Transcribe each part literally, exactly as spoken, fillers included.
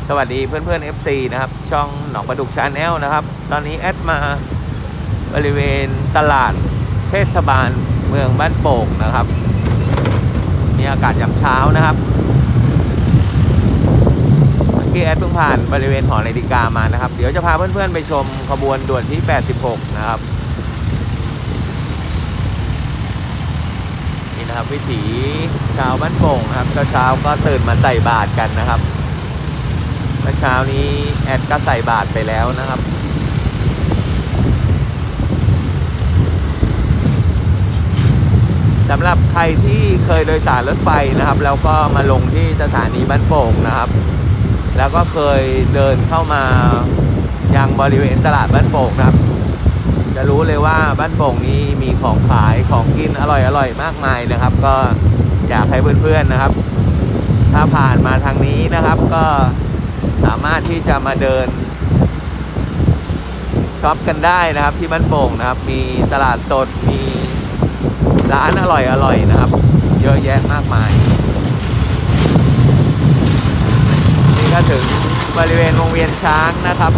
สวัสดีเพื่อนเพื่อน เอฟ ซี นะครับช่องหนองปลาดุกชาแนลนะครับตอนนี้แอดมาบริเวณตลาดเทศบาลเมืองบ้านโป่งนะครับมีอากาศยามเช้านะครับที่แอดเพิ่งผ่านบริเวณหอนาฬิกามานะครับเดี๋ยวจะพาเพื่อนๆไปชมขบวนด่วนที่แปดสิบหกนะครับนี่นะครับวิถีชาวบ้านโป่งนะครับเช้าๆก็ตื่นมาใส่บาตรกันนะครับเมื่อเช้านี้แอดก็ใส่บาตรไปแล้วนะครับสำหรับใครที่เคยโดยสารรถไฟนะครับแล้วก็มาลงที่สถานีบ้านโป่งนะครับแล้วก็เคยเดินเข้ามายังบริเวณตลาดบ้านโป่งนะครับจะรู้เลยว่าบ้านโป่งนี้มีของขายของกินอร่อยๆมากมายนะครับก็อยากให้เพื่อนๆนะครับถ้าผ่านมาทางนี้นะครับก็สามารถที่จะมาเดินช็อปกันได้นะครับที่บ้านโป่งนะครับมีตลาดสดมีร้านอร่อยๆนะครับเยอะแยะมากมายนี่ก็ถึงบริเวณวงเวียนช้างนะครับ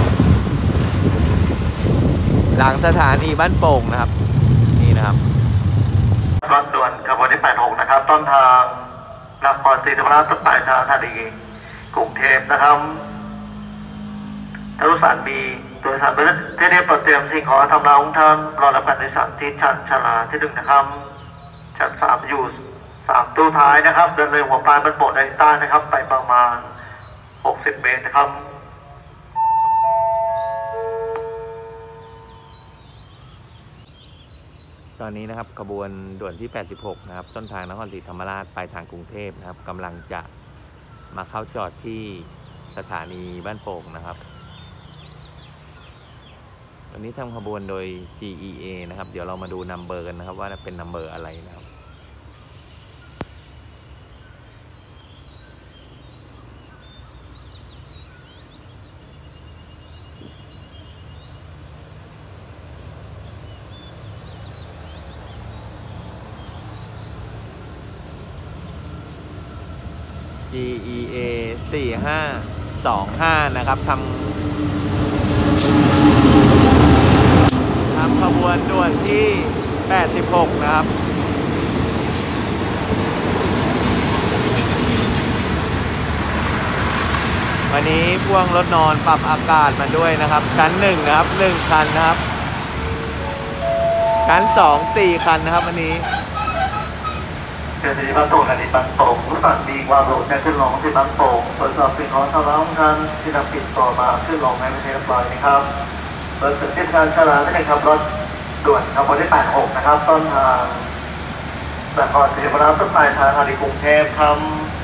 หลังสถานีบ้านโป่งนะครับนี่นะครับรถด่วนขบวนที่แปดสิบหกนะครับต้นทางนครศรีธรรมราชต้นปลายทางธานีกรุงเทพนะครับทรุสารบีโดยสารเบสที่ได้เตรียมสิ่งของทำลายของท่านรอรับการโดยสารที่ชั้นชลาที่หนึ่งนะครับชั้นสามอยู่สามตู้ท้ายนะครับเดินเลยหัวปลายบนโบสถ์ในใต้นะครับไปประมาณหกสิบเมตรนะครับตอนนี้นะครับขบวนด่วนที่แปดสิบหกนะครับต้นทางนครศรีธรรมราชไปทางกรุงเทพนะครับกำลังจะมาเข้าจอดที่สถานีบ้านโป่งนะครับวันนี้ทำขบวนโดย จี อี เอ นะครับเดี๋ยวเรามาดูนัมเบอร์กันนะครับว่าเป็นนัมเบอร์อะไรนะครับจี อี เอ สี่ห้าสองห้านะครับทำทำขบวนด่วนที่แปดสิบหกนะครับวันนี้พ่วงรถนอนปรับอากาศมาด้วยนะครับชั้นหนึ่งนะครับหนึ่งคันนะครับชั้นสองสี่คันนะครับวันนี้เกิดที่บ้านโป่งอันนี้บ้านโป่งรู้สันดีความโหลดแค่ขึ้นลงที่บ้านโป่งตรวจสอบสิ่งของทำร้ายของท่านที่นำผิดต่อมาขึ้นลงให้ไม่ใช่เรียบร้อยนะครับเปิดเส้นทางชลาไม่ใช่ขับรถด่วนขบวนที่แปดสิบหกนะครับต้นทางนครศรีธรรมราชต้นปลายทางธานีกรุงเทพครับ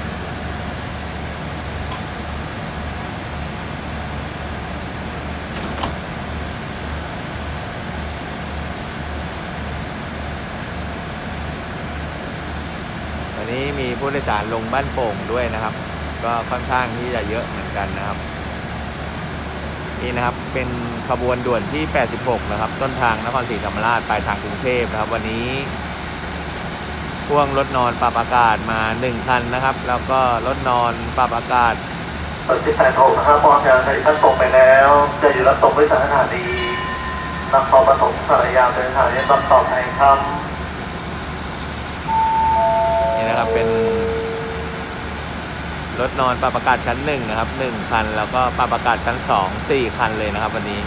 วันนี้มีผู้โดยสารลงบ้านโป่งด้วยนะครับก็ค่อนข้างที่จะเยอะเหมือนกันนะครับนี่นะครับเป็นขบวนด่วนที่แปดสิบหกนะครับต้นทางนครศรีธรรมราชปลายทางกรุงเทพนะครับวันนี้พ่วงรถนอนปรับอากาศมาหนึ่งคันนะครับแล้วก็รถนอนปรับอากาศตอนที่แปดสิบหกนะครับมองจากสถานีบ้านโป่งไปแล้วจะอยู่รับตรงไปสถานีนครปฐมสารยาเป็นสถานีรับต่อไปครับนี่นะครับเป็นรถนอนปรับอากาศชั้นหนึ่งนะครับหนึ่งคันแล้วก็ปรับอากาศชั้นสองสี่คันเลยนะครับวันนี้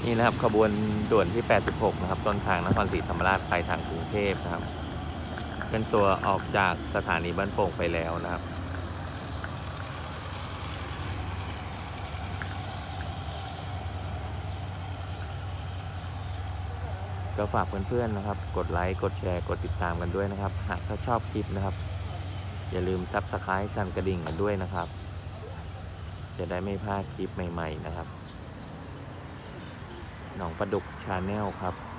นี่นะครับขบวนด่วนที่แปดสิบหกนะครับต้นทางนครศรีธรรมราชไปทางกรุงเทพนะครับเป็นตัวออกจากสถานีบ้านโป่งไปแล้วนะครับก็ฝากเพื่อนๆนะครับกดไลค์กดแชร์กดติดตามกันด้วยนะครับหากถ้าชอบคลิปนะครับอย่าลืมซับสไครต์สั่นกระดิ่งกันด้วยนะครับจะได้ไม่พลาดคลิปใหม่ๆนะครับหนองปลาดุกชาแนลครับ